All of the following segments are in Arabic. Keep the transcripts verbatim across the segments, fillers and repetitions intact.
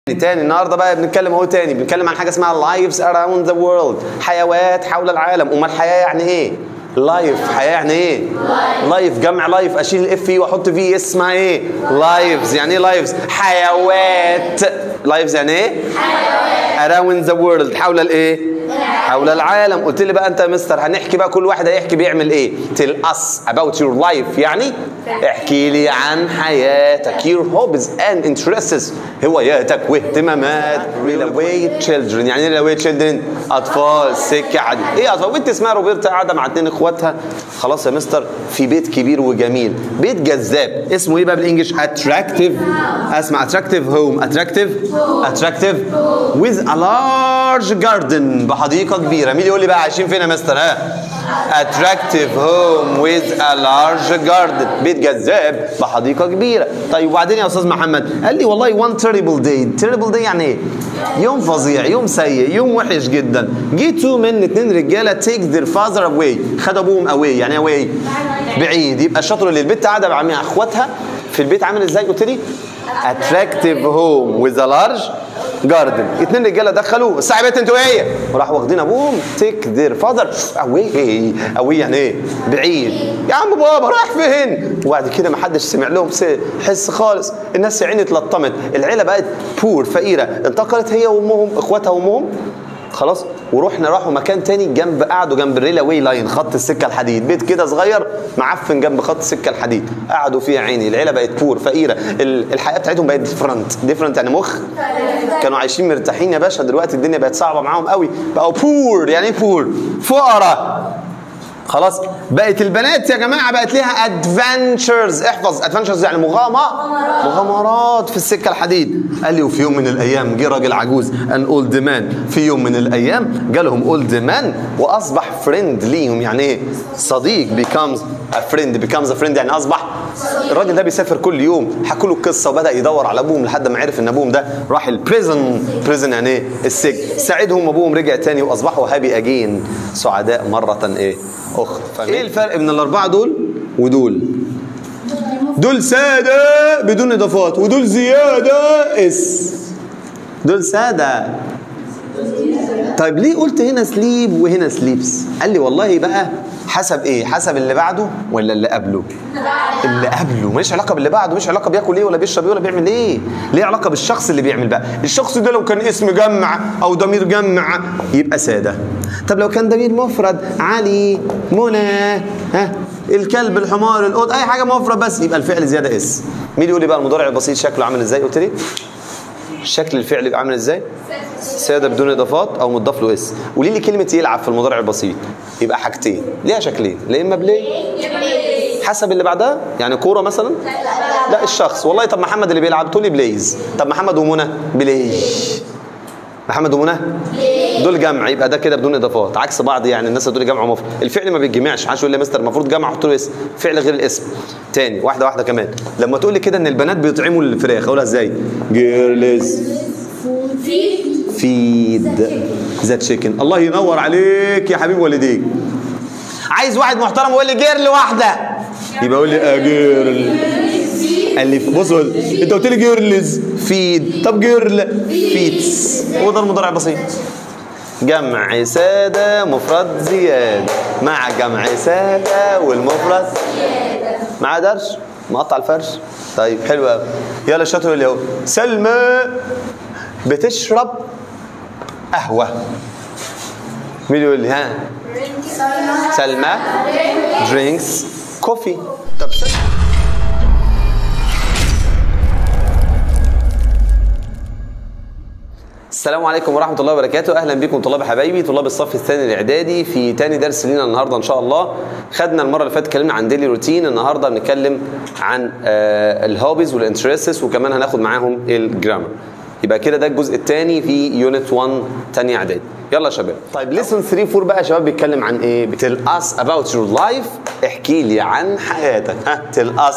تاني النهارده بقى بنتكلم اهو تاني بنتكلم عن حاجه اسمها lives around the world، حيوات حول العالم. امال الحياه يعني ايه؟ لايف. حياه يعني ايه؟ لايف. جمع لايف اشيل الاف فيه واحط فيه اسمها ايه؟ لايفز. يعني ايه لايفز؟ حيوات. لايفز يعني ايه؟ حيوات. around the world حول الايه؟ حول العالم. قلت لي بقى انت يا مستر هنحكي بقى كل واحد هيحكي بيعمل ايه؟ tell us about your life، يعني احكي لي عن حياتك. your hobbies and interests، هواياتك واهتمامات. relate children، يعني ايه relate children؟ اطفال. سكه عادي. ايه اطفال؟ بنت اسمها روبرتا قاعده مع اتنين اخواتها. خلاص يا مستر في بيت كبير وجميل، بيت جذاب. اسمه ايه بقى بالانجلش؟ attractive. اسمع attractive home. attractive attractive with a large garden، بحديقه كبيره. مين يقول لي بقى عايشين فين يا مستر؟ ها؟ attractive home with a large garden، بيت جذاب بحديقه كبيره. طيب وبعدين يا استاذ محمد؟ قال لي والله one terrible day. terrible day يعني ايه؟ يوم فظيع، يوم سيء، يوم وحش جدا. جه تو من اتنين رجاله take their father away، خد ابوهم away. يعني ايه away؟ بعيد. يبقى الشاطر اللي البنت قاعده مع اخواتها في البيت عامل ازاي؟ قلت لي attractive home with a large جاردن. اتنين رجاله دخلوا الساعه بيت انتوا ايه؟ وراحوا واخدين ابوهم تيك دير فاذر اوي. اوي يعني ايه؟ بعيد. يا عم بابا رايح فين؟ وبعد كده ما حدش سمع لهم حس خالص. الناس يا عيني اتلطمت، العيله بقت بور فقيره. انتقلت هي وامهم، اخواتها وامهم خلاص، ورحنا راحوا مكان تاني جنب، قعدوا جنب الريلا واي لاين، خط السكه الحديد. بيت كده صغير معفن جنب خط السكه الحديد، قعدوا فيه يا عيني. العيله بقت بور فقيره، الحياه بتاعتهم بقت ديفرنت. ديفرنت يعني مخ. كانوا عايشين مرتاحين يا باشا، دلوقتي الدنيا بقت صعبه معاهم قوي، بقوا بور. يعني ايه بور؟ فقراء. خلاص بقت البنات يا جماعه بقت ليها ادفنتشرز. احفظ ادفنتشرز يعني مغامره مغامرات في السكه الحديد. قال لي وفي يوم من الايام جه راجل عجوز، ان اولد مان. في يوم من الايام جالهم اولد مان واصبح فريند ليهم. يعني ايه؟ صديق. becomes a friend becomes a friend يعني اصبح. الراجل ده بيسافر كل يوم. حكوا له القصه وبدا يدور على ابوهم لحد ما عرف ان ابوهم ده راح البريزن. بريزن يعني ايه؟ السجن. ساعدهم ابوهم رجع تاني واصبحوا هابي اجين، سعداء مره ايه اخرى. ايه الفرق بين الاربعه دول ودول؟ دول ساده بدون اضافات، ودول زياده اس. دول ساده. طيب ليه قلت هنا سليب وهنا سليبس؟ قال لي والله بقى حسب ايه؟ حسب اللي بعده ولا اللي قبله؟ اللي قبله. ماليش علاقه باللي بعده، مش علاقه بياكل ايه ولا بيشرب ايه ولا بيعمل ايه. ليه علاقه بالشخص اللي بيعمل بقى. الشخص ده لو كان اسم جمع او ضمير جمع يبقى ساده. طب لو كان ضمير مفرد، علي، منى، ها، الكلب، الحمار، القط، اي حاجه مفرد بس، يبقى الفعل زياده اس. مين يقول لي بقى المضارع البسيط شكله عامل ازاي؟ قلت لي شكل الفعل يبقى عامل ازاي؟ ساده بدون اضافات او مضاف له اس. قولي لي كلمه يلعب في المضارع البسيط يبقى حاجتين، ليها شكلين، لا اما بلاي حسب اللي بعدها. يعني كوره مثلا؟ لا الشخص. والله طب محمد اللي بيلعب تقول لي بلايز. طب محمد ومنى؟ بلاي. محمد ومنى دول جمع، يبقى ده كده بدون اضافات. عكس بعض يعني الناس تقول لي جمع ومفرد. الفعل ما بيتجمعش. عشان يقول لي مستر المفروض جمع احط له اسم، فعل غير الاسم. تاني واحده واحده كمان. لما تقول لي كده ان البنات بيطعموا الفراخ اقولها ازاي؟ جيرلز فيد ذا تشيكن. الله ينور عليك يا حبيب والديك. عايز واحد محترم يقول لي جيرل واحده، يبقى يقول لي اه جيرل. قال لي بص انت قلت لي جيرلز فيد، طب جيرل فيتس. هو ده المضارع البسيط. جمع ساده مفرد زياده مع جمع ساده والمفرد مع درش مقطع الفرش. طيب حلو قوي. يلا الشاطر اللي هو سلمى بتشرب قهوه. مين يقول لي؟ ها سلمى درينكس كوفي. طب السلام عليكم ورحمة الله وبركاته. أهلا بكم طلاب حبايبي، طلاب الصف الثاني الإعدادي، في تاني درس لينا النهارده إن شاء الله. خدنا المرة اللي فاتت اتكلمنا عن ديلي روتين، النهارده بنتكلم عن آه الهوبيز والانترستس، وكمان هناخد معاهم الجرامر. يبقى كده ده الجزء الثاني في يونت واحد تاني إعدادي. يلا يا شباب. طيب ليسون ثلاثة أربعة بقى يا شباب بيتكلم عن إيه؟ بتل us about your life، احكي لي عن حياتك. ها tell us،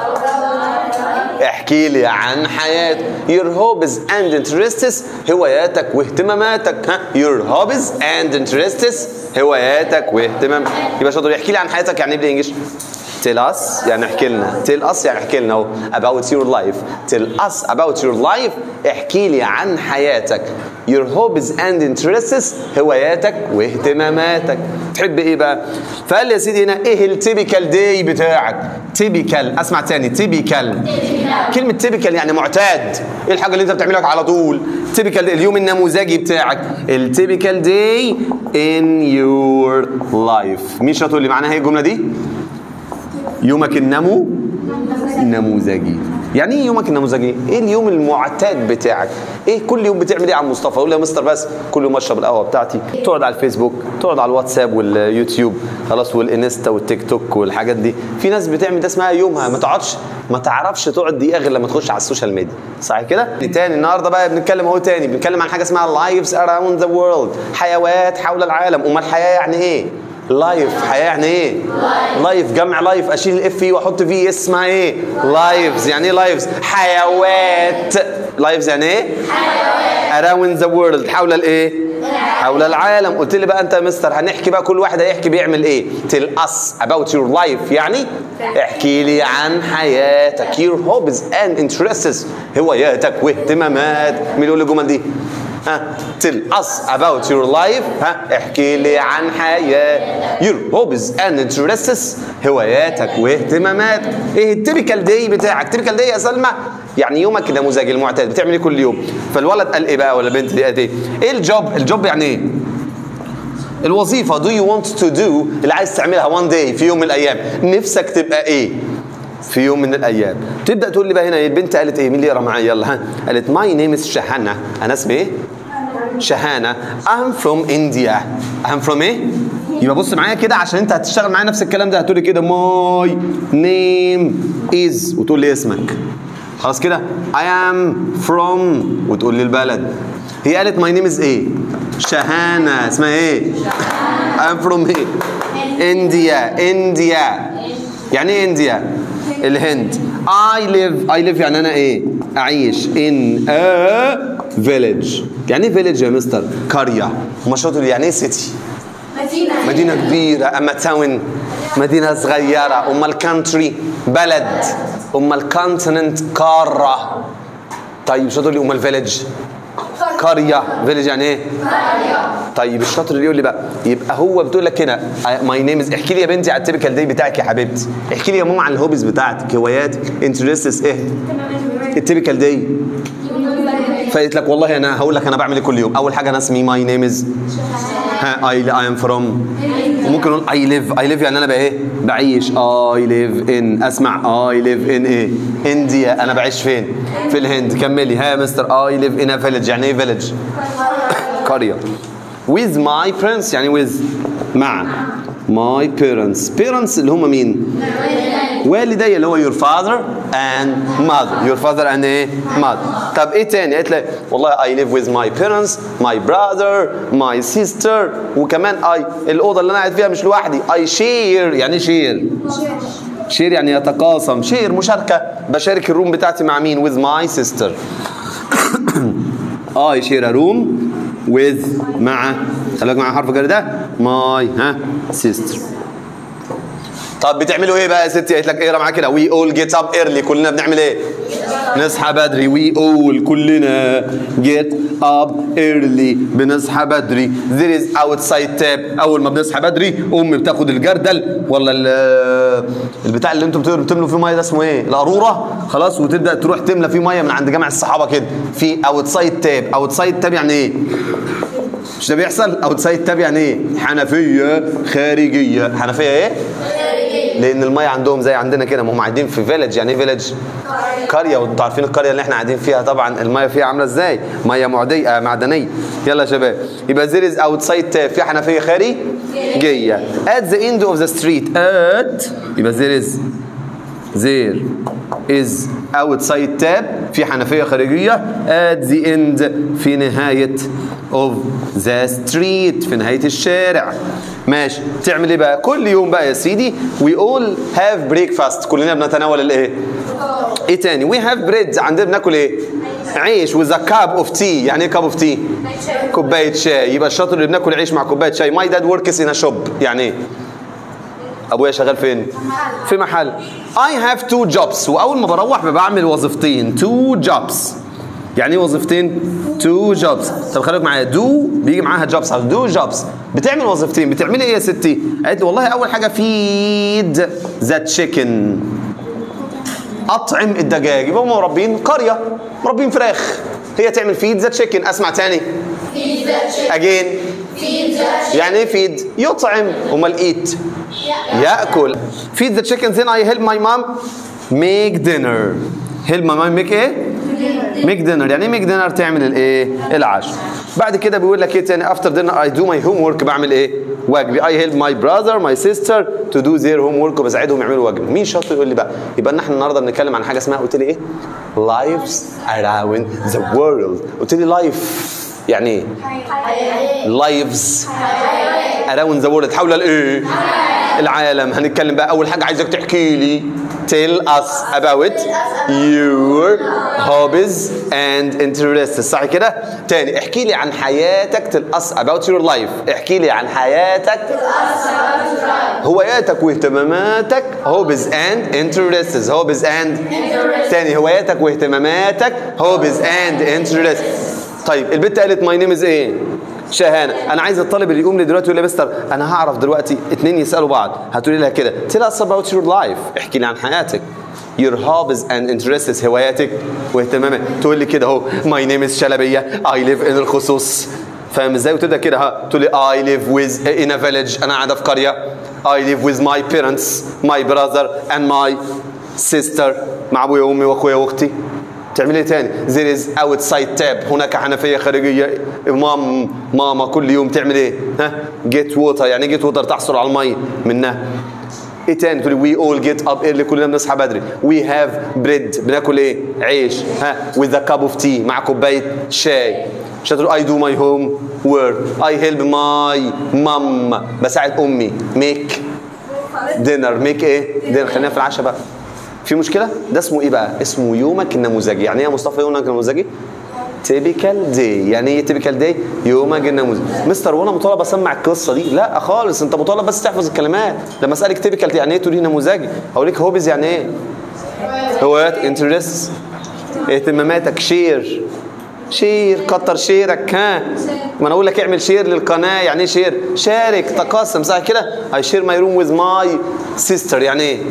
احكي لي عن حياتك. your hobbies and interests، هواياتك واهتماماتك. ها your hobbies and interests، هواياتك واهتماماتك. يبقى شاطر. يحكي لي عن حياتك يعني ايه بالانجلش؟ tell us يعني احكي لنا. tell us يعني احكي لنا about your life. tell us about your life احكي لي عن حياتك. your hobbies and interests هواياتك واهتماماتك. تحب ايه بقى؟ فقال لي يا سيدي هنا ايه التيبيكال داي بتاعك؟ تيبيكال، اسمع تاني، تيبيكال. كلمة تيبيكال يعني معتاد، ايه الحاجة اللي انت بتعملها على طول؟ تيبيكال اليوم النموذجي بتاعك. التيبيكال داي in your life. مين شاطر اللي معناها ايه الجملة دي؟ يومك النمو النموذجي. يعني ايه يومك النموذجي؟ ايه اليوم المعتاد بتاعك؟ ايه كل يوم بتعمل ايه يا عم مصطفى؟ اقول له يا مستر بس كل يوم اشرب القهوه بتاعتي، تقعد على الفيسبوك، تقعد على الواتساب واليوتيوب خلاص والانستا والتيك توك والحاجات دي. في ناس بتعمل ده اسمها يومها، ما تقعدش ما تعرفش تقعد دقيقه غير لما تخش على السوشيال ميديا، صح كده؟ تاني النهارده بقى بنتكلم اهو تاني، بنتكلم عن حاجه اسمها lives around the world، حيوات حول العالم. امال الحياه يعني ايه؟ لايف. حياه يعني ايه؟ لايف جمع لايف، اشيل الاف في واحط في اسمها ايه؟ لايفز. يعني ايه لايفز؟ حيوات. لايفز يعني ايه؟ حيوات. around the world حول الايه؟ حول العالم. قلت لي بقى انت يا مستر هنحكي بقى كل واحد هيحكي بيعمل ايه؟ tell us about your life يعني احكي لي عن حياتك. your hobbies and interests هواياتك واهتمامات. مين يقول الجمل دي؟ ها tell us about your life. ها احكي لي عن حياة. your hobbies and interests هواياتك واهتمامات. ايه التيبيكال داي بتاعك؟ التيبيكال داي يا سلمى يعني يومك النموذجي المعتاد، بتعمل ايه كل يوم؟ فالولد قال ايه بقى ولا البنت دي قالت ايه؟ ايه الجوب؟ الجوب يعني ايه؟ الوظيفة. do you want to do اللي عايز تعملها one day في يوم من الايام، نفسك تبقى ايه؟ في يوم من الايام. تبدا تقول لي بقى هنا البنت قالت ايه؟ مين اللي يقرا معايا يلا؟ ها قالت ماي نيم از شهانه. انا اسمي ايه؟ شهانه. I'm from India. I'm from ايه؟ يبقى بص معايا كده عشان انت هتشتغل معايا نفس الكلام ده. هتقول لي كده ماي نيم از وتقول لي اسمك. خلاص كده؟ I am from وتقول لي البلد. هي قالت ماي نيم از ايه؟ شهانه. اسمها ايه؟ I'm from ايه؟ India. India يعني ايه انديا؟ الهند. I live I live يعني انا ايه؟ اعيش in a village. يعني ايه village يا مستر؟ قرية. وما شاطر يعني ايه city؟ مدينة. مدينة كبيرة. اما تاون مدينة صغيرة. اما الكانتري بلد. اما الكونتيننت قارة. طيب شاطر لي اما الفيلج؟ قرية. فيلج يعني ايه؟ قرية. طيب الشاطر اللي يقول لي بقى يبقى هو بتقول لك هنا ماي نيم از. احكي لي يا بنتي على التيبيكال داي بتاعك يا حبيبتي. احكي لي يا ماما عن الهوبيز بتاعتك، هواياتك، انترستس ايه؟ التيبيكال داي. فقلت لك والله انا هقول لك انا بعمل ايه كل يوم. اول حاجه انا اسمي ماي نيم از ها اي اي ام فروم. وممكن اقول اي ليف. اي ليف يعني انا بقى ايه؟ بعيش. اي ليف ان. اسمع اي ليف ان ايه؟ انديا. انا بعيش فين؟ في الهند. كملي ها يا مستر. اي ليف ان ا فيلج. يعني ايه فيلج؟ قريه. with my parents يعني with مع my parents. parents اللي هم مين؟ والدي اللي هو your father and mother. your father and ايه؟ mother. طب ايه تاني؟ قالت لي والله I live with my parents, my brother, my sister. وكمان I الأوضة اللي أنا قاعد فيها مش لوحدي. I share. يعني شير؟ شير يعني يتقاسم. شير مشاركة. بشارك الروم بتاعتي مع مين؟ with my sister. I share a room with مع خليك مع حرف الجر ده my ها sister. طب بتعملوا ايه بقى يا ستي؟ قالت لك اقرا معايا كده. we all get up early. كلنا بنعمل ايه؟ نصحى بدري. we all كلنا get up early بنصحى بدري. there is outside tap. اول ما بنصحى بدري امي بتاخد الجردل ولا البتاع اللي انتوا بتملوا فيه ميه ده اسمه ايه؟ القاروره. خلاص وتبدا تروح تملى فيه ميه من عند جامع الصحابه كده في outside tap. outside tap يعني ايه؟ مش ده بيحصل؟ اوتسايد تاب يعني ايه؟ حنفيه خارجيه. حنفيه ايه؟ لان الميه عندهم زي عندنا كده، ما هم قاعدين في فيلج. يعني ايه فيلج؟ قريه. وانتوا عارفين القريه اللي احنا قاعدين فيها طبعا الميه فيها عامله ازاي؟ ميه معديه معدنيه. يلا يا شباب يبقى there is outside tap في حنفيه خارجيه. at the end of the street. at يبقى there is there is outside tap في حنفيه خارجيه. at the end في نهايه of the street في نهايه الشارع. ماشي. تعمل ايه بقى؟ كل يوم بقى يا سيدي we all have breakfast. كلنا بنتناول الايه؟ ايه تاني؟ we have bread. عندنا بناكل ايه؟ عيش. with a cup of tea. يعني ايه cup of tea؟ كوبايه شاي. يبقى الشاطر اللي بناكل عيش مع كوبايه شاي. my dad works in a shop. يعني ايه؟ ابويا شغال فين؟ في محل. I have two jobs، واول ما بروح بعمل وظيفتين. two jobs يعني ايه وظيفتين؟ two jobs. طب خليك معايا، do بيجي معاها jobs. do jobs بتعمل وظيفتين. بتعملي ايه يا ستي؟ قالت لي والله اول حاجه feed the chicken، اطعم الدجاج. يبقى هم مربين قريه، مربين فراخ، هي تعمل feed the chicken. اسمع تاني feed the chicken again feed the chicken. يعني ايه feed؟ يطعم. امال eat؟ ياكل. feed the chicken then I help my mom make dinner. help my mom make ايه؟ make dinner. يعني ايه make dinner؟ تعمل الايه؟ العشاء. بعد كده بيقول لك ايه تاني؟ after dinner I do my homework، بعمل ايه؟ واجبي. I help my brother my sister to do their homework، وبساعدهم يعملوا واجب. مين شاطر يقول لي بقى؟ يبقى ان احنا النهارده بنتكلم عن حاجه اسمها، قلت لي ايه؟ lives around the world. قلت لي life يعني ايه؟ lives around the world، حول الايه؟ العالم. هنتكلم بقى اول حاجه عايزك تحكي لي tell us about your hobbies and interests. صح كده؟ تاني احكي لي عن حياتك. tell us about your life. احكي لي عن حياتك، هواياتك واهتماماتك. hobbies and interests. hobbies and تاني هواياتك واهتماماتك. hobbies and interests. طيب البنت قالت ماي نيم از ايه؟ شهانه. انا عايز الطالب اللي يقوم لي دلوقتي يقول لي مستر انا هعرف دلوقتي اتنين يسالوا بعض، هتقولي لها كده tell us about your life. احكي لي عن حياتك. your hobbies and interests، هواياتك واهتماماتك. تقول لي كده اهو ماي نيم از شلبيه I live in الخصوص. فاهم ازاي؟ وتبدا كده ها تقول لي I live with in a village، انا قاعده في قريه. I live with my parents my brother and my sister، مع ابويا وامي واخويا واختي. تعمل ايه تاني؟ there is outside tap، هناك حنفيه خارجيه. مام ماما كل يوم تعمل ايه؟ ها get water. يعني ايه get water؟ تحصل على المي منها. ايه تاني؟ تقول we all get up early، كلنا بنصحى بدري. we have bread، بناكل ايه؟ عيش. ها with a cup of tea، مع كوبايه شاي. مش هتقول I do my home work I help my mom، بساعد امي make dinner. make ايه؟ dinner. خلينا في العشاء بقى. في مشكلة؟ ده اسمه ايه بقى؟ اسمه يومك النموذجي. يعني ايه يا مصطفى يومك النموذجي؟ تيبيكال داي. يعني ايه تيبيكال داي؟ يومك النموذجي. مستر وانا مطالب اسمع القصة دي؟ لا خالص، انت مطالب بس تحفظ الكلمات. لما اسالك تيبيكال يعني ايه تقولي نموذجي، هقول لك هوبيز يعني ايه؟ هوايات. انترست اهتماماتك. شير شير كتر شيرك. ها ما انا اقول لك اعمل شير للقناه. يعني ايه شير؟ شارك تقاسم. صح كده؟ I share my room with my sister. يعني ايه؟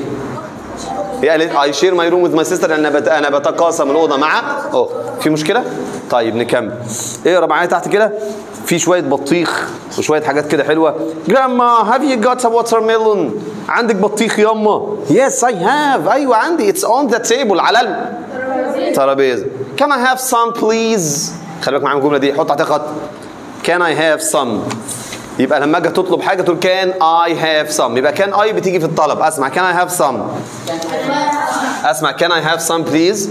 هي قالت I share my room with my sister، انا بت... انا بتقاسم الاوضه مع اه. في مشكله؟ طيب نكمل. اقرا معايا تحت كده، في شويه بطيخ وشويه حاجات كده حلوه. Grandma have you got a watermelon؟ عندك بطيخ ياما؟ Yes I have. ايوه عندي. It's on the table، على الترابيزه. Can I have some please؟ خلي بالك معايا الجمله دي، حط تحتها خط. Can I have some؟ يبقى لما اجي تطلب حاجه تقول كان I have some. يبقى كان I بتيجي في الطلب. اسمع can I have some. اسمع can I have some please.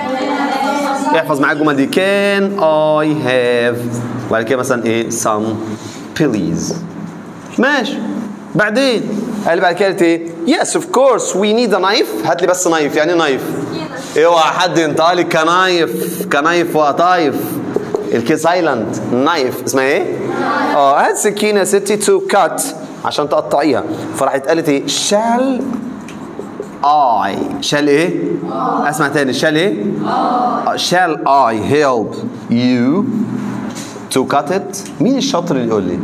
احفظ معايا الجمله دي can I have، وبعد كده مثلا ايه some please. ماشي. بعدين قال بعد كده ايه؟ yes of course we need a knife. هات لي بس نايف. يعني نايف؟ اوعى حد ينطق لي كنايف كنايف وقطايف. الكي سايلنت. نايف اسمها ايه؟ اه هات سكينه يا ستي تو كات عشان تقطعيها. فراحت قالت ايه؟ شال اي. شال ايه؟ اسمع تاني. شال ايه؟ شال اي هيلب يو تو كات ات. مين الشاطر اللي يقول لي؟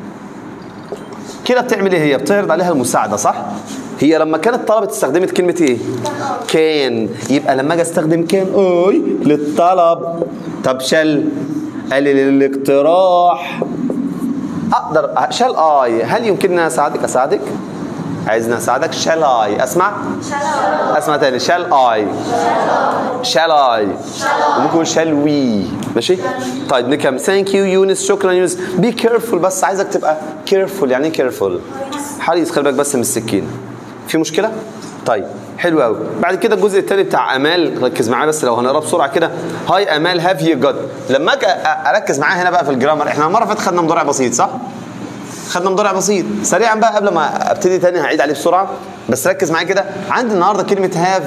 كده بتعمل ايه هي؟ بتعرض عليها المساعده صح؟ هي لما كانت طلبت استخدمت كلمه ايه؟ كان. يبقى لما اجي استخدم كان اي للطلب. طب شال قال لي للاقتراح. اقدر شال اي. هل يمكنني اساعدك؟ اساعدك؟ عايزني اساعدك؟ شال اي. اسمع اسمع تاني. شال اي شال اي وممكن شال وي. ماشي. طيب نكمل. ثانك يو يونس. شكرا يونس. بي كيرفول. بس عايزك تبقى كيرفول. يعني ايه كيرفول؟ حريص. خلي بالك بس من السكين. في مشكله؟ طيب حلو قوي. بعد كده الجزء الثاني بتاع امال، ركز معايا بس لو هنقرا بسرعه كده. هاي امال هاف يو جوت. لما اجي اركز معايا هنا بقى في الجرامر، احنا المره اللي فاتت خدنا مضارع بسيط صح؟ خدنا مضارع بسيط. سريعا بقى قبل ما ابتدي تاني هعيد عليه بسرعه، بس ركز معايا كده. عندي النهارده كلمه هاف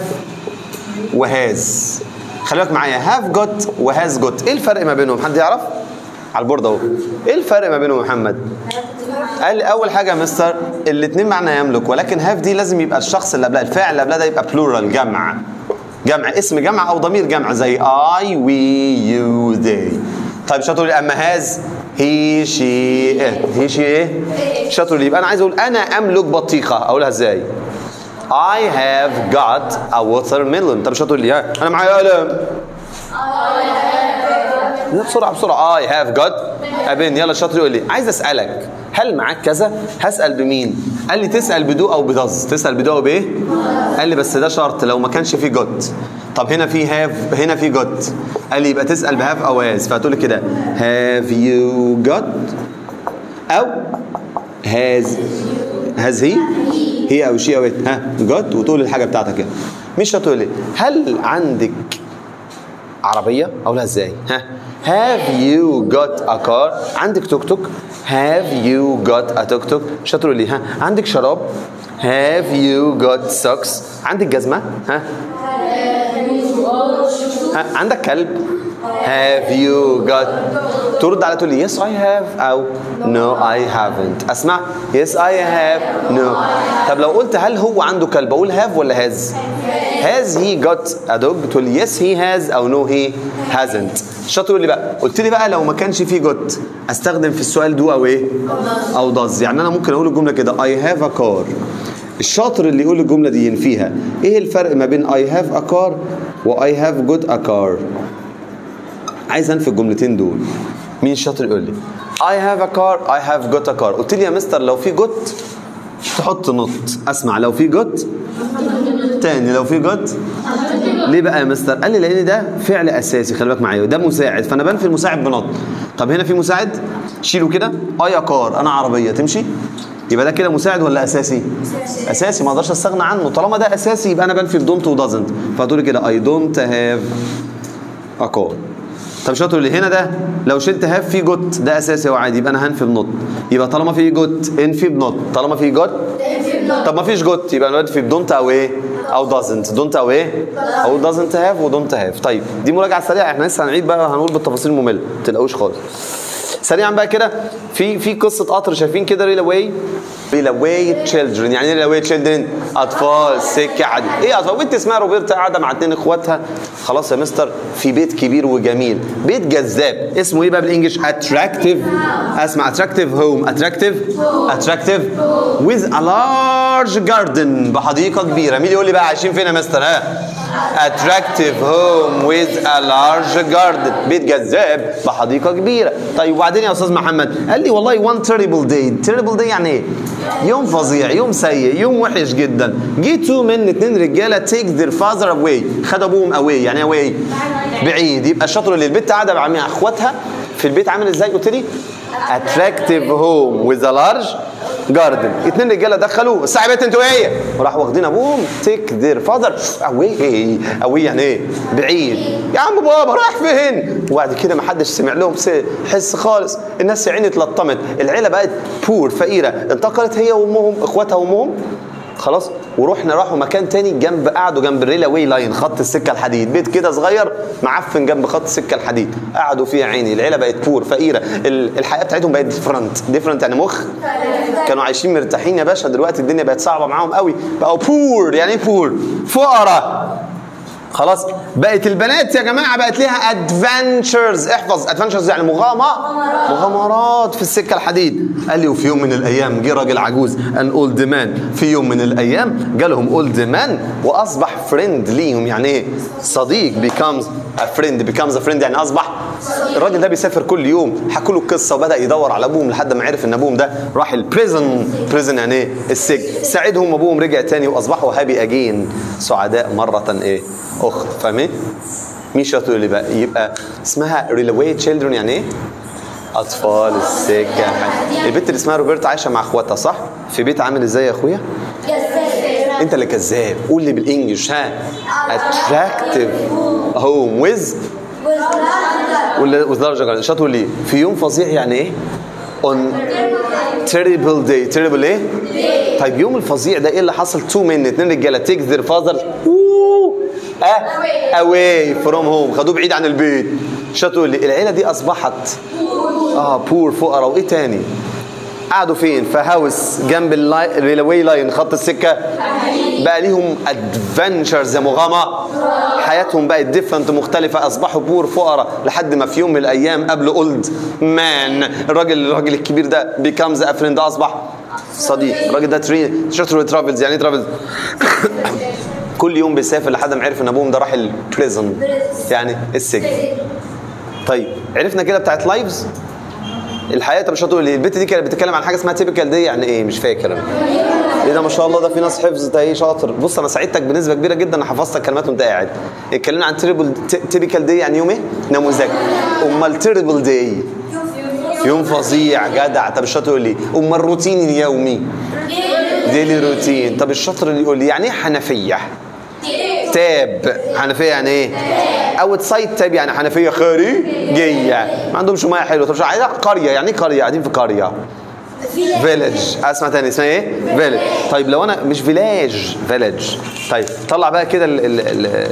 وهاز. خلي بالك معايا. هاف جوت وهاز جوت، ايه الفرق ما بينهم؟ حد يعرف؟ على البورد اهو. ايه الفرق ما بينهم يا محمد؟ قال لي اول حاجه يا مستر الاثنين معنى يملك، ولكن هاف دي لازم يبقى الشخص اللي قبلها الفاعل اللي قبلها ده يبقى بلورال جمع، جمع اسم جمع او ضمير جمع زي اي وي يو ذي. طيب شاطر لي اما هاز هي شي ات. هي شي ايه؟ شاطر لي. يبقى انا عايز اقول انا املك بطيخه، اقولها ازاي؟ I have got a watermelon. طب شاطر لي ها انا معايا قلم. لا بسرعه بسرعه. I have got a pen. يلا شاطر يقول لي عايز اسالك هل معاك كذا؟ هسال بمين؟ قال لي تسال بدو او بدز. تسال بدو او بايه؟ قال لي بس ده شرط لو ما كانش فيه جوت. طب هنا في هاف هنا في جوت، قال لي يبقى تسال بهاف او هاز، فهتقول لي كده هاف يو جوت او هاز هاز هي هي او شي او ات ها جوت، وتقول الحاجه بتاعتك كده. مش هتقول لي هل عندك عربيه؟ اقولها ازاي؟ ها have you got a car؟ عندك توك توك؟ have you got a توك توك؟ مش هتقول لي ها عندك شراب؟ have you got socks؟ عندك جزمه؟ ها ها عندك كلب؟ have you got؟ ترد على تقول لي yes I have او no I haven't. اسمع yes I have no. طب لو قلت هل هو عنده كلب اقول have ولا has؟ has he got a dog؟ تقول لي yes he has او no he hasn't. شاطر لي بقى قلت لي بقى لو ما كانش فيه جوت استخدم في السؤال دو او ايه؟ او داز. يعني انا ممكن اقول الجمله كده I have a car. الشاطر اللي يقول الجمله دي ينفيها. ايه الفرق ما بين I have a car و I have got a car؟ عايز انفي الجملتين دول. مين الشاطر يقول لي I have a car I have got a car. قلت لي يا مستر لو في جوت تحط نوت. اسمع لو في جوت تاني لو في جوت. ليه بقى يا مستر؟ قال لي لان ده فعل اساسي خلي بالك معايا، ده مساعد فانا بنفي المساعد بنط. طب هنا في مساعد شيله كده اي كار انا عربيه تمشي، يبقى ده كده مساعد ولا اساسي؟ اساسي ما اقدرش استغنى عنه. طالما ده اساسي يبقى انا بنفي الدونت ودازنت، فهتقولي كده اي دونت هاف ا كار. طب شاطر اللي هنا ده لو شلت هاف في جوت ده اساسي وعادي يبقى انا هنفي بنوت. يبقى طالما في جوت انفي بنوت، طالما في جوت طب ما فيش جوت يبقى انا بنفي بدونت او ايه؟ او دازنت. دونت او ايه؟ او دازنت هاف ودونت هاف. طيب دي مراجعه سريعه، احنا لسه هنعيد بقى هنقول بالتفاصيل الممله ما تلاقوش خالص. سريعا بقى كده في في قصه قطر شايفين كده ريل اواي ريل اواي تشيلدرن. يعني ايه ريل اواي تشيلدرن؟ اطفال سكه عادي. ايه اطفال؟ بنت اسمها روبرتا قاعده مع اتنين اخواتها خلاص يا مستر في بيت كبير وجميل، بيت جذاب. اسمه ايه بقى بالانجلش؟ اتراكتيف. اسمع اتراكتيف هوم. اتراكتيف اتراكتيف ويز ا لارج جاردن. بحديقه كبيره. مين يقول لي بقى عايشين فين يا مستر؟ ها attractive home with a large garden. بيت جذاب بحديقه كبيره. طيب وبعدين يا استاذ محمد؟ قال لي والله one terrible day. terrible day يعني ايه؟ يوم فظيع، يوم سيء، يوم وحش جدا. جه تو من اتنين رجاله take their father away. خدوا ابوهم away. يعني ايه away؟ بعيد. يبقى الشاطر اللي البنت قاعده مع اخواتها في البيت عامل ازاي قلت لي؟ attractive home with a large جاردن. اتنين رجاله دخلوا الساعه بيت انتوا ايه؟ وراحوا واخدين ابوهم تيك دير فاذر اوي. اوي يعني ايه؟ بعيد. يا عم بابا رايح فين؟ وبعد كده ما حدش سمع لهم حس خالص. الناس عيني اتلطمت، العيله بقت بور فقيره، انتقلت هي وامهم اخواتها وامهم خلاص. ورحنا راحوا مكان تاني جنب، قعدوا جنب الريلا واي لاين خط السكه الحديد. بيت كده صغير معفن جنب خط السكه الحديد قعدوا فيه. عيني العيله بقت بور فقيره، الحياه بتاعتهم بقت ديفرنت. ديفرنت يعني مخ. كانوا عايشين مرتاحين يا باشا، دلوقتي الدنيا بقت صعبه معاهم قوي، بقوا بور. يعني ايه بور؟ فقراء خلاص. بقت البنات يا جماعه بقت ليها ادفنتشرز. احفظ ادفنتشرز يعني مغامره مغامرات في السكه الحديد. قال لي وفي يوم من الايام جه راجل عجوز ان اولد مان. في يوم من الايام جالهم اولد مان واصبح فريند ليهم. يعني ايه؟ صديق. becomes a friend becomes a friend يعني اصبح. الراجل ده بيسافر كل يوم. حكوا له القصه وبدا يدور على ابوهم لحد ما عرف ان ابوهم ده راح البريزن. بريزن يعني ايه؟ السجن. ساعدهم ابوهم رجع تاني واصبحوا هابي اجين. سعداء مره ايه؟ اخرى. فاهمين؟ مين شاطر اللي بقى؟ يبقى اسمها ريلوي تشيلدرن. يعني ايه؟ اطفال السكه. البنت اللي اسمها روبرتا عايشه مع اخواتها صح؟ في بيت عامل ازاي يا اخويا؟ كذاب. انت اللي كذاب. قول لي بالانجلش. ها اتراكتيف هوم ويز وذ لارج جاردن. شاطر ليه؟ في يوم فظيع. يعني ايه؟ on terrible day. terrible ايه؟ طيب يوم الفظيع ده ايه اللي حصل؟ تو من اتنين رجاله take their father اه away from home. خدوه بعيد عن البيت. شاطر لي العيله دي اصبحت اه بور فقراء. وايه تاني؟ قعدوا فين؟ في هاوس جنب الريلوي لاين خط السكه. بقى ليهم ادفنتشرز يا مغامره. حياتهم بقت ديفرنت مختلفه. اصبحوا بور فقراء لحد ما في يوم من الايام قابلوا اولد مان. الراجل الراجل الكبير ده بيكامز ا فريند، ده اصبح صديق. الراجل ده تري شاطر ترافلز. يعني ايه ترافلز؟ كل يوم بيسافر لحد ما عرف ان ابوهم ده راح البريزن، يعني السجن. طيب عرفنا كده بتاعت لايفز الحياه. طب شاطر لي البت دي كانت بتتكلم عن حاجه اسمها تيبيكال دي، يعني ايه؟ مش فاكر انا. ايه ده ما شاء الله، ده في ناس حفظ. ده ايه شاطر. بص انا ساعدتك بنسبه كبيره جدا، انا حفظت الكلمات وانت قاعد. اتكلمنا عن تريبل تيبيكال دي، يعني يوم ايه؟ نموذجي. امال تريبل دي يوم فظيع جدع. طب الشاطر لي امال الروتين اليومي ديلي روتين. طب الشاطر اللي يقول لي يعني ايه حنفيه؟ تاب. حنفيه يعني ايه؟ اوت سايد تاب يعني حنفيه خارجيه. ما عندهمش ميه حلوه. طب عايزه قريه، يعني ايه قريه؟ قاعدين في قريه. فيلج. اسمع تاني اسمها ايه؟ فيلج. طيب لو انا مش فيلاج فيلج. طيب طلع بقى كده ال ال ال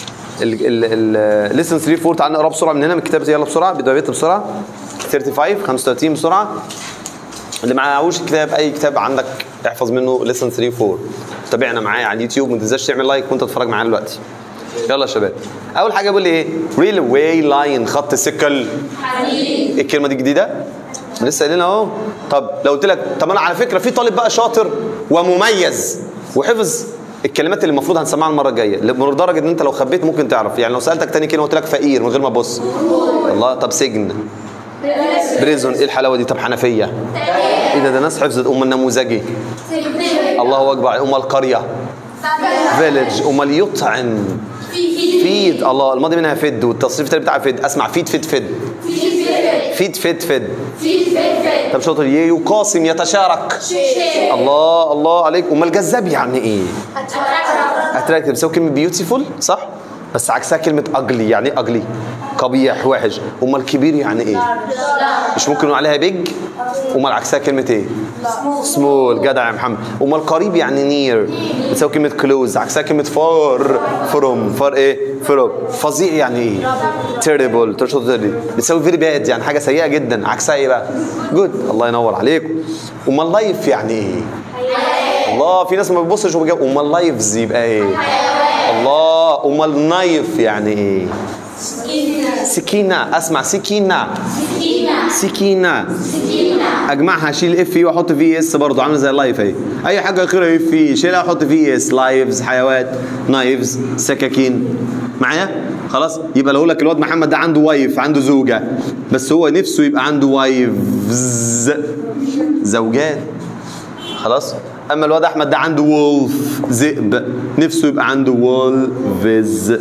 ال ليسن ثلاثة أربعة. تعال نقرا بسرعه من هنا من الكتاب. يلا بسرعه بدايته بسرعه. خمسة وثلاثين خمسة وثلاثين بسرعه. اللي معهوش كتاب اي كتاب عندك احفظ منه ليسن ثلاثة أربعة. تابعنا معايا على اليوتيوب، ما تنساش تعمل لايك وانت تتفرج معايا دلوقتي. يلا يا شباب. اول حاجه بيقول لي ايه؟ ريل واي لاين خط السكه الحديد. الكلمه دي جديده لسه قايلينها اهو. طب لو قلت لك طب انا على فكره في طالب بقى شاطر ومميز وحفظ الكلمات اللي المفروض هنسمعها المره الجايه لدرجه ان انت لو خبيت ممكن تعرف. يعني لو سالتك تاني كلمه قلت لك فقير من غير ما ابص الله. طب سجن بريزون. ايه الحلاوه دي؟ طب حنفيه. ايه ده؟ ده ناس حفظت. ام النموذجي. الله اكبر. ام القريه فيلج. امال يطعم فيد. الله الماضي منها فيد والتصريف التاني بتاعها فيد. اسمع فيد فيد فيد فيد فيد فيد. طب شاطر. يقاسم يتشارك. الله الله عليك. امال جذاب يعني ايه؟ اتراكتيف. بيساوي كلمه بيوتيفول صح؟ بس عكسها كلمه اجلي. يعني ايه اجلي؟ قبيح وحش. امال كبير يعني ايه؟ مش ممكن نقول عليها بيج؟ امال عكسها كلمه ايه؟ سمول. جدع يا محمد. امال قريب يعني نير بتساوي كلمه كلوز. عكسها كلمه فار فروم. فار ايه؟ فروم. فظيع يعني ايه؟ تيربل. بتساوي فيري باد يعني حاجه سيئه جدا. عكسها ايه بقى؟ جود. الله ينور عليكم. امال لايف يعني ايه؟ الله في ناس ما بتبصش وبيجاوب. امال لايفز يبقى ايه؟ الله. امال نايف يعني ايه؟ سكينة. اسمع سكينة سكينة سكينة. اجمعها اشيل اف اي واحط في اس برضه عامله زي اللايف اهي. اي حاجه اخرها اف اي شيلها واحط في اس. لايفز حيوات، نايفز سكاكين. معايا؟ خلاص. يبقى لو اقول لك الواد محمد ده عنده وايف عنده زوجه بس هو نفسه يبقى عنده وايفز زوجات. خلاص. اما الواد احمد ده عنده وولف ذئب نفسه يبقى عنده وولفز.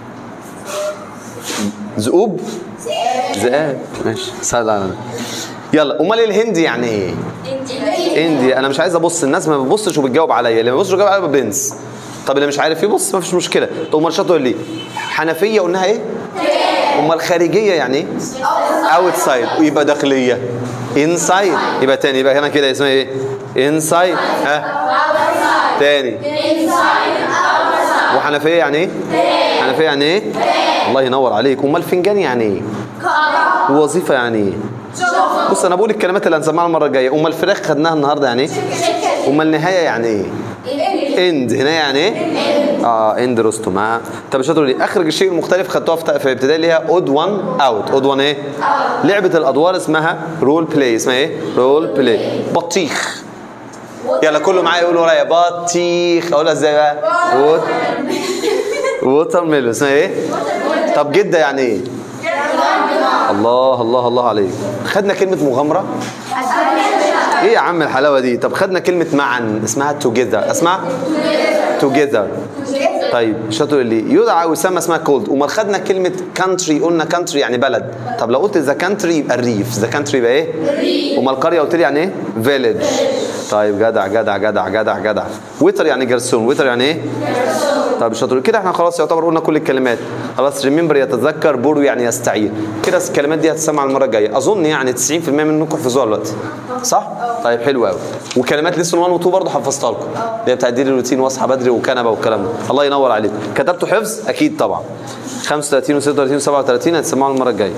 ذئوب ذئاب. ماشي سهل علينا. يلا امال الهندي يعني ايه؟ هندي. انا مش عايز ابص. الناس ما بتبصش وبتجاوب عليا. اللي ما بيبصش وبيجاوب عليا بنس. طب اللي مش عارف يبص ما فيش مشكله. طب امال شاطر ليه؟ حنفيه قلناها ايه؟ امال خارجيه يعني ايه؟ اوت سايد. يبقى داخليه انسايد. يبقى تاني يبقى هنا كده اسمها ايه؟ انسايد. ها تاني. وحنفيه يعني ايه؟ حنفيه يعني ايه؟ الله ينور عليك. امال فنجان يعني ايه؟ ووظيفه يعني ايه؟ بص انا بقول الكلمات اللي هنسمعها المره الجايه. امال الفراخ خدناها النهارده يعني ايه؟ امال نهايه يعني ايه؟ اند. نهايه يعني ايه؟ اه اند رستم. طب شاطر لي اخرج الشيء المختلف خدتوها في ابتدائي اللي هي اود وان اوت. اود وان ايه؟ لعبه الادوار اسمها رول بلاي. اسمها ايه؟ رول بلاي. بطيخ. يلا كله معايا يقول ورايا بطيخ. اقولها ازاي بقى؟ ووت ووتر ميلون. اسمها ايه؟ طب جده يعني ايه؟ الله الله الله عليك. خدنا كلمه مغامره. ايه يا عم الحلاوه دي؟ طب خدنا كلمه معا اسمها توجذر. اسمع توجذر. طيب شاطر اللي يدعى ويسمى اسمها كولد. امال خدنا كلمه كانتري قلنا كانتري يعني بلد. طب لو قلت ذا كانتري يبقى الريف. ذا كانتري يبقى ايه؟ الريف. امال القريه قلت لي يعني ايه؟ فيليج. طيب جدع جدع جدع جدع جدع. ويتر يعني جرسون. ويتر يعني ايه؟ جرسون. طب شاطر كده احنا خلاص يعتبر قلنا كل الكلمات. خلاص. ريمبر يتذكر. بورو يعني يستعير. كده الكلمات دي هتسمع المره الجايه. اظن يعني تسعين في المية منكم حفظوها دلوقتي صح؟ طيب حلو قوي. وكلمات ليسون واحد و اتنين برضه حفظتها لكم. اللي هي بتاع ديلي روتين واصحى بدري وكنبه والكلام ده. الله ينور عليكم. كتبتوا حفظ؟ اكيد طبعا. خمسة وثلاثين وستة وثلاثين وسبعة وثلاثين هتسمعوا المره الجايه.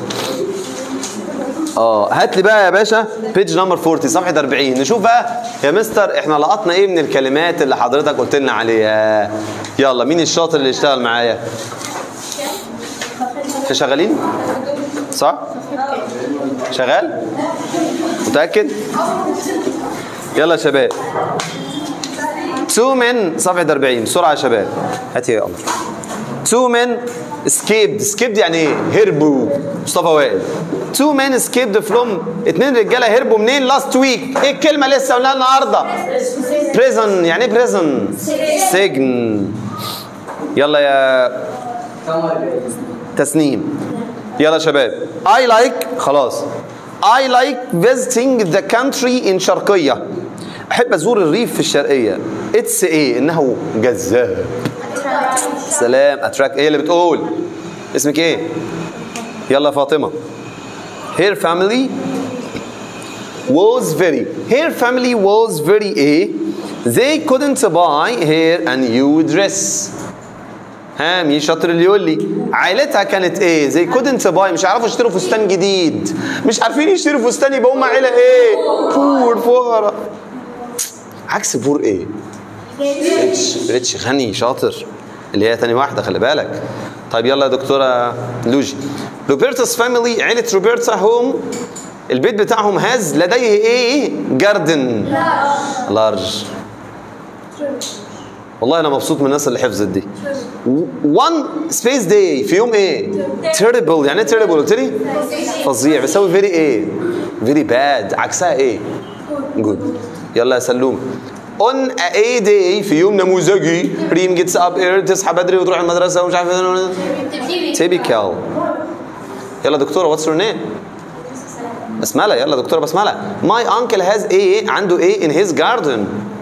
اه هات لي بقى يا باشا بيج نمبر أربعين صفحه أربعين. نشوف بقى يا مستر احنا لقطنا ايه من الكلمات اللي حضرتك قلت لنا عليها. يلا مين الشاطر اللي يشتغل معايا؟ انتوا شغالين؟ صح؟ شغال؟ متأكد؟ يلا يا شباب. Two men صفحة أربعين بسرعة يا شباب. هات يا قمر. Two men escaped. escaped يعني ايه؟ هربوا. مصطفى وائل. Two men escaped from. اتنين رجالة هربوا منين؟ last week. ايه الكلمة لسه قلناها النهارده؟ prison. يعني ايه prison؟ سجن. يلا يا تسنيم. يلا يا شباب. I like خلاص. I like visiting the country in شرقية. أحب أزور الريف في الشرقية. It's إيه؟ إنه جذاب. سلام. أتراك. إيه اللي بتقول؟ اسمك إيه؟ يلا فاطمة. Her family was very. Her family was very إيه؟ They couldn't buy her a new dress. ها مين شاطر اللي يقول لي؟ عائلتها كانت ايه؟ زي كودنت باي مش عارفوا يشتروا فستان جديد، مش عارفين يشتروا فستان يبقى هم عيله ايه؟ بور فقراء. عكس بور ايه؟ ريتش. ريتش غني شاطر اللي هي تاني واحده خلي بالك. طيب يلا يا دكتوره لوجي. روبرتا's فاميلي عيله روبرتا هوم البيت بتاعهم هاز لديه ايه؟ جاردن لارج. والله انا مبسوط من الناس اللي حفظت دي. one space day في يوم ايه؟ terrible. يعني ايه terrible قلت لي؟ فظيع. بيساوي very ايه؟ very bad. عكسها ايه؟ good. يلا يا سلوم. on a day في يوم نموذجي ريم gets up early تصحى بدري وتروح المدرسه ومش عارف ايه. typical. يلا دكتوره what's your name؟ بسمله. يلا دكتوره بسمله. my uncle has ايه؟ عنده ايه in his garden؟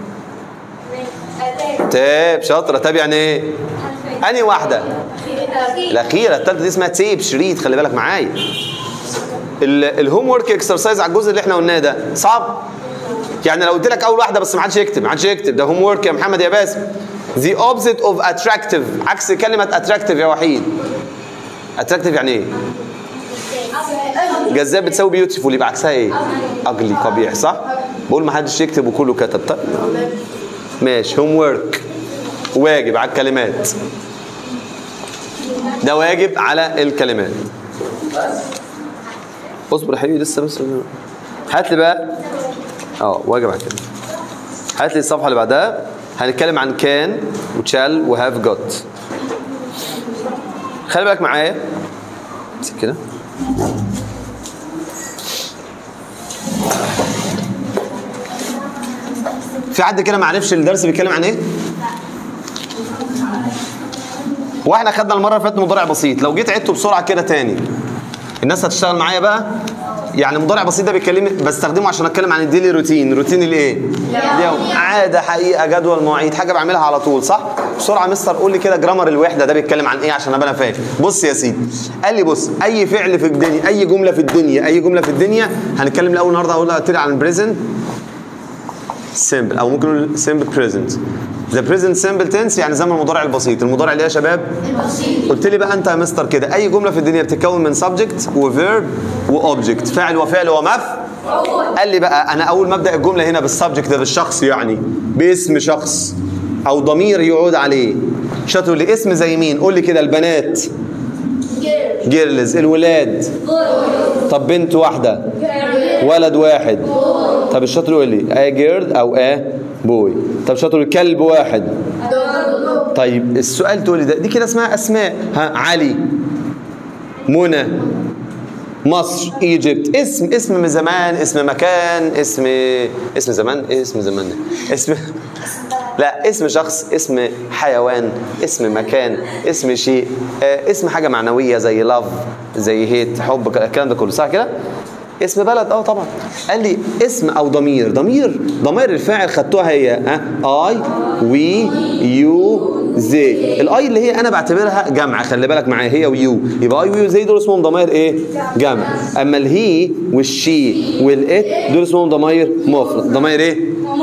تاب. شاطرة. تاب يعني ايه؟ أنهي واحدة؟ الأخيرة. التالتة دي اسمها تيب شريط. خلي بالك معايا. الهوم ورك اكسرسايز على الجزء اللي احنا قلناه ده صعب؟ يعني لو قلت لك أول واحدة بس ما حدش يكتب، ما حدش يكتب ده هوم ورك يا محمد يا باسم. The opposite of attractive. عكس كلمة attractive يا وحيد. attractive يعني ايه؟ جذاب بتساوي بيوتيفول يبقى عكسها ايه؟ ugly قبيح صح؟ بقول ما حدش يكتب وكله كتب. طيب ماشي. هوم ورك واجب على الكلمات. ده واجب على الكلمات. اصبر يا حبيبي لسه بس. هات لي بقى اه واجب على الكلمات. هات لي الصفحه اللي بعدها. هنتكلم عن كان وتشال وهاف جوت. خلي بالك معايا. امسك كده. في حد كده ما عرفش الدرس بيتكلم عن ايه؟ واحنا خدنا المره اللي فاتت مضارع بسيط. لو جيت عدته بسرعه كده تاني الناس هتشتغل معايا بقى. يعني مضارع بسيط ده بيتكلم بستخدمه عشان اتكلم عن الديلي روتين. روتين الايه؟ اليوم. عاده، حقيقه، جدول، مواعيد، حاجه بعملها على طول صح؟ بسرعه مستر قول لي كده جرامر الوحده ده بيتكلم عن ايه عشان ابقى انا فاهم. بص يا سيدي قال لي بص اي فعل في الدنيا اي جمله في الدنيا اي جمله في الدنيا هنتكلم الاول النهارده هقول قلت لي عن البريزنت simple او ممكن نقول simple present. the present simple tense يعني زمن المضارع البسيط. المضارع اللي ايه يا شباب؟ البسيط. قلت لي بقى انت يا مستر كده اي جمله في الدنيا بتتكون من subject وverb وobject. فاعل وفعل ومفعول. قال لي بقى انا اول ما ابدا الجمله هنا بالسبجكت ده بالشخص يعني باسم شخص او ضمير يعود عليه. شاطر لي اسم زي مين؟ قول لي كده. البنات جيرلز. الولاد طب بنت واحده ولد واحد. طب الشاطر يقول لي ا جيرل او ا بوي. طب شاطر الكلب واحد. طيب السؤال تقول لي ده دي كده اسمها اسماء. ها علي منى مصر ايجيبت. اسم اسم من زمان اسم مكان اسم اسم زمان اسم زمان اسم لا اسم شخص اسم حيوان اسم مكان اسم شيء آه اسم حاجه معنويه زي لاف زي هيت حب الكلام ده كله صح كده. اسم بلد اه طبعا. قال لي اسم او ضمير. ضمير ضمير الفاعل خدتوها هي ها اي وي يو زي. الاي اللي هي انا بعتبرها جمع خلي بالك معايا هي ويو يبقى اي ويو زي دول اسمهم ضمائر ايه؟ جمع. اما الهي والشي والات دول اسمهم ضمائر مفرد. ضمائر ايه؟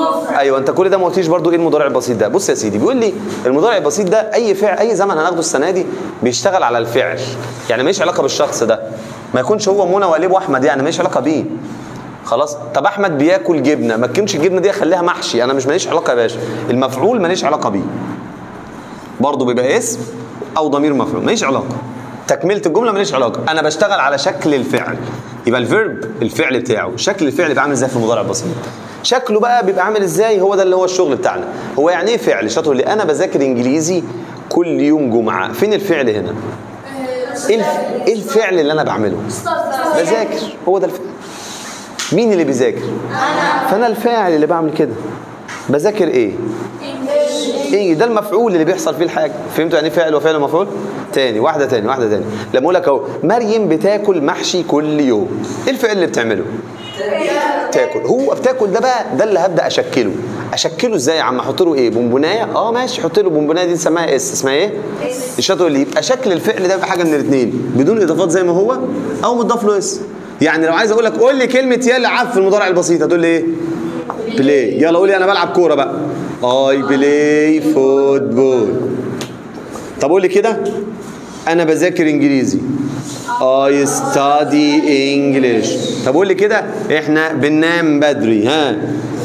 ايوه انت كل ده ما قلتيش برضو ايه المضارع البسيط ده. بص يا سيدي بيقول لي المضارع البسيط ده اي فعل اي زمن هناخده السنه دي بيشتغل على الفعل، يعني ماليش علاقه بالشخص ده، ما يكونش هو منى وقليب واحمد يعني ماليش علاقه بيه. خلاص. طب احمد بياكل جبنه، ما تكونش الجبنه دي اخليها محشي، انا مش ماليش علاقه يا باشا، المفعول ماليش علاقه بيه. برضه بيبقى اسم او ضمير مفعول ماليش علاقه. تكمله الجمله ماليش علاقه، انا بشتغل على شكل الفعل. يبقى الفيرب الفعل بتاعه، شكل الفعل بيبقى عامل ازاي في المضارع البسيط؟ شكله بقى بيبقى عامل ازاي؟ هو ده اللي هو الشغل بتاعنا. هو يعني ايه فعل؟ شاطر اللي انا بذاكر انجليزي كل يوم جمعه، فين الفعل هنا؟ ايه الفعل اللي انا بعمله؟ بذاكر، هو ده الفعل. مين اللي بيذاكر؟ انا. فانا الفاعل اللي بعمل كده. بذاكر ايه؟ ايه ده المفعول اللي بيحصل فيه الحاجه. فهمتوا يعني ايه فاعل وفعل ومفعول؟ تاني واحده تاني واحده تاني لما اقول لك اهو مريم بتاكل محشي كل يوم، ايه الفعل اللي بتعمله؟ تاكل. هو بتاكل ده بقى ده اللي هبدا اشكله. اشكله ازاي يا عم؟ احط له ايه؟ بونبونايه؟ اه ماشي، حط له بونبونايه دي نسميها اس. اسمها ايه؟ الشاطر اللي يبقى شكل الفعل ده يبقى حاجه من الاثنين، بدون اضافات زي ما هو او مضاف له اس. يعني لو عايز اقول لك قول لي كلمه يلا عب في المضارع البسيط هتقول لي ايه؟ بلاي. يلا قول لي انا بلعب كوره بقى. اي بلاي فوتبول. طب قول لي كده انا بذاكر انجليزي. I study English. طب قول لي كده احنا بننام بدري. ها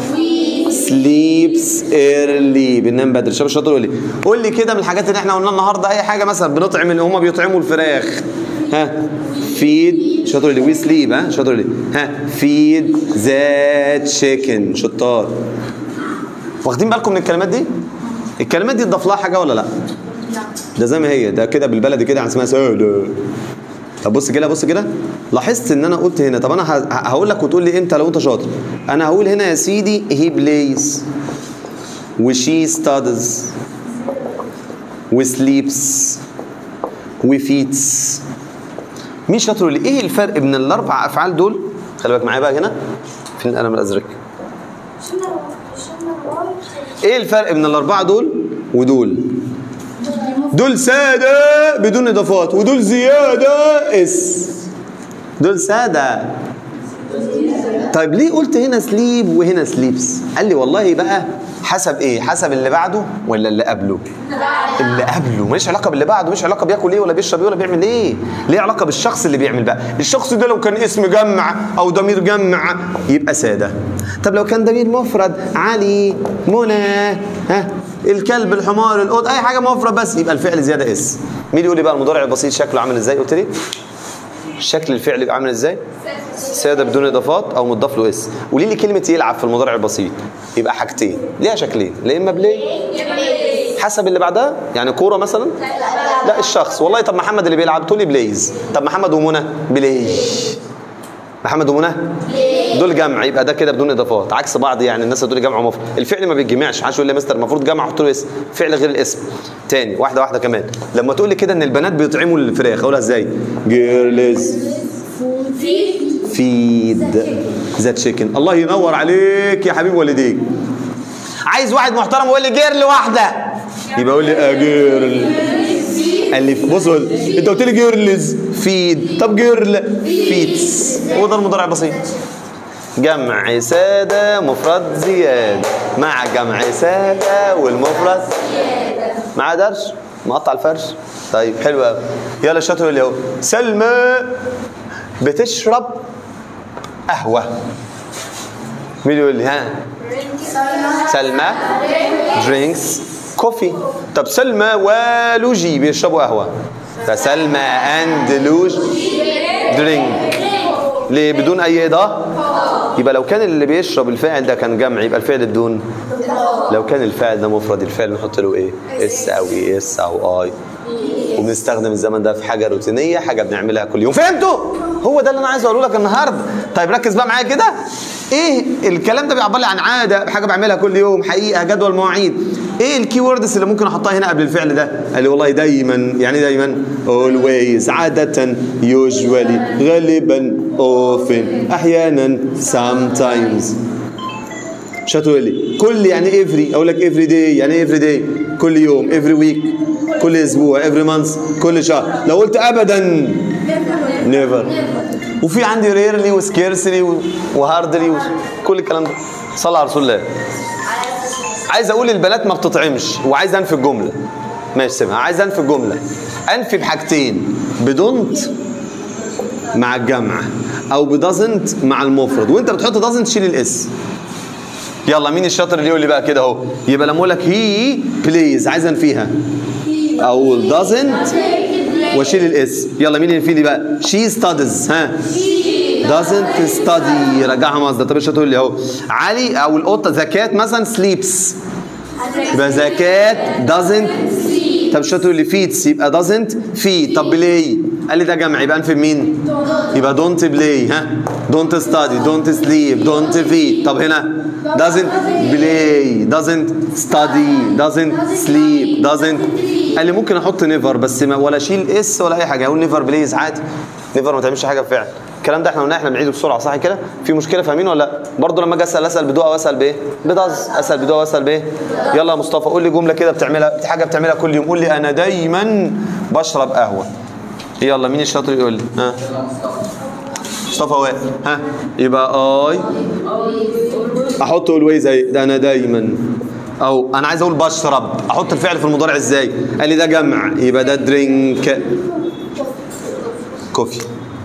sleeps early. بننام بدري. شباب شاطر قول لي قول لي كده من الحاجات اللي احنا قلناها النهارده اي حاجه مثلا بنطعم اللي هم بيطعموا الفراخ. ها feed. شاطر لي وي سليب. ها شاطر لي. ها feed the chicken. شطار. واخدين بالكم من الكلمات دي؟ الكلمات دي تضاف لها حاجه ولا لا؟ ده زي ما هي، ده كده بالبلدي كده اسمها سهله. طب بص كده بص كده لاحظت ان انا قلت هنا. طب انا هقول لك وتقول لي انت لو انت شاطر. انا هقول هنا يا سيدي he plays وشي studies وسليبس وفيتس. مين شاطر لي ايه الفرق بين الاربع افعال دول؟ خلي بالك معايا بقى هنا فين القلم الازرق. ايه الفرق بين الاربعه دول ودول؟ دول ساده بدون اضافات ودول زياده اس. دول ساده. طيب ليه قلت هنا سليب وهنا سليبس؟ قال لي والله بقى حسب ايه؟ حسب اللي بعده ولا اللي قبله؟ اللي قبله. ماليش علاقه باللي بعده، مش علاقه بياكل ايه ولا بيشرب ايه ولا بيعمل ايه، ليه علاقه بالشخص اللي بيعمل بقى. الشخص ده لو كان اسم جمع او ضمير جمع يبقى ساده. طب لو كان ضمير مفرد علي منى ها الكلب الحمار القط اي حاجه مفرد بس يبقى الفعل زياده اس. مين يقول لي بقى المضارع البسيط شكله عامل ازاي؟ قلت لي شكل الفعل يبقى عامل ازاي؟ ساده بدون اضافات او مضاف له اس. قولي لي كلمه يلعب في المضارع البسيط يبقى حاجتين، ليها شكلين، يا اما بلاي حسب اللي بعدها، يعني كوره مثلا. لا الشخص. والله طب محمد اللي بيلعب تقول لي بلايز. طب محمد ومنى بلاي. محمد ومنى دول جمع يبقى ده كده بدون اضافات عكس بعض. يعني الناس تقول لي جمع ومفرد، الفعل ما بيتجمعش. عايز يقول لي مستر المفروض جمع احط له اسم، فعل غير الاسم. تاني واحده واحده كمان. لما تقول لي كده ان البنات بيطعموا الفراخ اقولها ازاي؟ جيرلز فيد ذا تشيكن. الله ينور عليك يا حبيب والديك. عايز واحد محترم يقول لي جيرل واحده يبقى يقول لي اه جيرل. قال لي بص انت قلت لي جيرلز فيد، طب جيرل فيتس. هو ده المضارع البسيط. جمع ساده مفرد زياده مع جمع ساده والمفرد مع درش مقطع الفرش. طيب حلو قوي. يلا الشاطر اللي هو سلمى بتشرب قهوه. مين يقول لي؟ ها سلمى درينكس كوفي. طب سلمى ولوجي بيشربوا قهوه، فسلمى اند لوج درينك. ليه بدون اي اضافه؟ يبقى لو كان اللي بيشرب الفاعل ده كان جمع يبقى الفعل بدون. لو كان الفاعل ده مفرد الفعل نحط له ايه؟ اس او اي اس او اي. وبنستخدم الزمن ده في حاجه روتينيه، حاجه بنعملها كل يوم. فهمتوا؟ هو ده اللي انا عايز اقوله لك النهارده. طيب ركز بقى معايا كده. ايه الكلام ده بيعبر لي عن عاده، حاجه بعملها كل يوم، حقيقه، جدول، مواعيد. ايه الكي ووردز اللي ممكن احطها هنا قبل الفعل ده؟ قال لي والله دايما. يعني ايه دايما؟ always عاده، usually غالبا، often احيانا، sometimes. مش هتقول لي كل يعني every، اقول لك every day. يعني ايه every day؟ كل يوم، every week كل اسبوع، every month كل شهر. لو قلت ابدا never وفي عندي ريرلي وسكيرسلي وهاردلي وكل الكلام ده. صلى على رسول الله. عايز اقول البنات ما بتطعمش وعايز انفي الجمله. ماشي سيبها. عايز انفي الجمله. انفي بحاجتين، بدونت مع الجمع او بدازنت مع المفرد، وانت بتحط دازنت شيل الاس. يلا مين الشاطر اللي يقول لي بقى كده اهو؟ يبقى لما اقول لك هي بليز عايز انفيها اقول دازنت واشيل الاس. يلا مين اللي في لي بقى؟ شي ستاديز. ها doesn't study رجعها مصدر. طب ايش هتقول لي اهو؟ علي او القطه زكاة مثلا sleeps يبقى زكاة doesn't. طب ايش هتقول لي feeds يبقى doesn't feed. طب بلاي قال لي ده جمع يبقى انفي مين؟ يبقى don't play. ها don't study don't sleep don't feed. طب هنا doesn't play doesn't study doesn't sleep doesn't. قال لي ممكن احط نيفر بس ما ولا اشيل اس ولا اي حاجه، اقول نيفر بليز عادي. نيفر ما تعملش حاجه بفعل. الكلام ده احنا قلنا احنا بنعيده بسرعه صح كده؟ في مشكله فاهمين ولا لا؟ برضه لما اجي اسال اسال بدو او اسال بايه؟ بداز. اسال بدو او اسال بايه؟ يلا يا مصطفى قول لي جمله كده بتعملها حاجه بتعملها كل يوم. قول لي انا دايما بشرب قهوه. يلا مين الشاطر يقول لي؟ ها مصطفى وائل. ها يبقى اي احط اولويز اهي. ده انا دايما. او انا عايز اقول بشرب احط الفعل في المضارع ازاي؟ قال لي ده جمع يبقى ده درينك كوفي.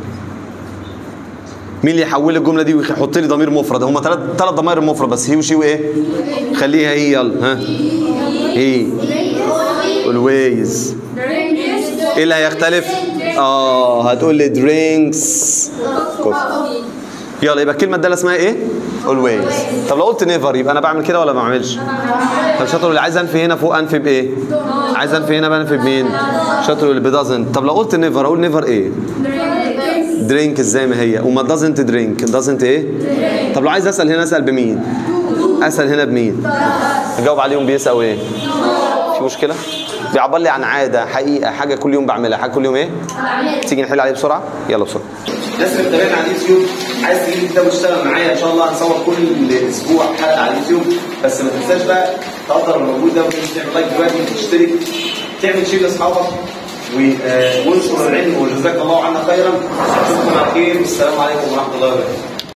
مين اللي يحول الجمله دي ويحط لي ضمير مفرد؟ هما ثلاث ثلاث ضمائر مفرد بس، هي وشي وايه؟ خليها هي. يلا ها هي اولويز. ايه اللي هيختلف؟ اه هتقول لي درينكس كوفي. يلا يبقى الكلمه الداله اسمها ايه؟ اولويز. طب لو قلت نيفر يبقى انا بعمل كده ولا ما بعملش؟ طب شاطر اللي عايز انفي هنا فوق انفي بايه؟ عايز انفي هنا بنفي بمين؟ شاطر اللي بدازنت. طب لو قلت نيفر اقول نيفر ايه؟ درينك ازاي ما هي؟ وما دازنت درينك دازنت ايه؟ طب لو عايز اسال هنا اسال بمين؟ اسال هنا بمين؟ اجاوب عليهم بيسأل ايه؟ في مشكله؟ بيعبر لي عن عاده حقيقه حاجه كل يوم بعملها. حاجه كل يوم ايه؟ تيجي نحل عليه بسرعه؟ يلا بسرعه. الناس اللي بتتابعنا على اليوتيوب عايز تجيب الكتاب وتشتغل معايا ان شاء الله. هنصور كل اسبوع حلقه على اليوتيوب، بس ما تنساش بقى تقدر الموجود ده وتعمل لايك دلوقتي وتشترك تعمل شير لاصحابك وانشر العلم وجزاك الله عنا خيرا. اشوفكم على خير والسلام عليكم ورحمه الله وبركاته.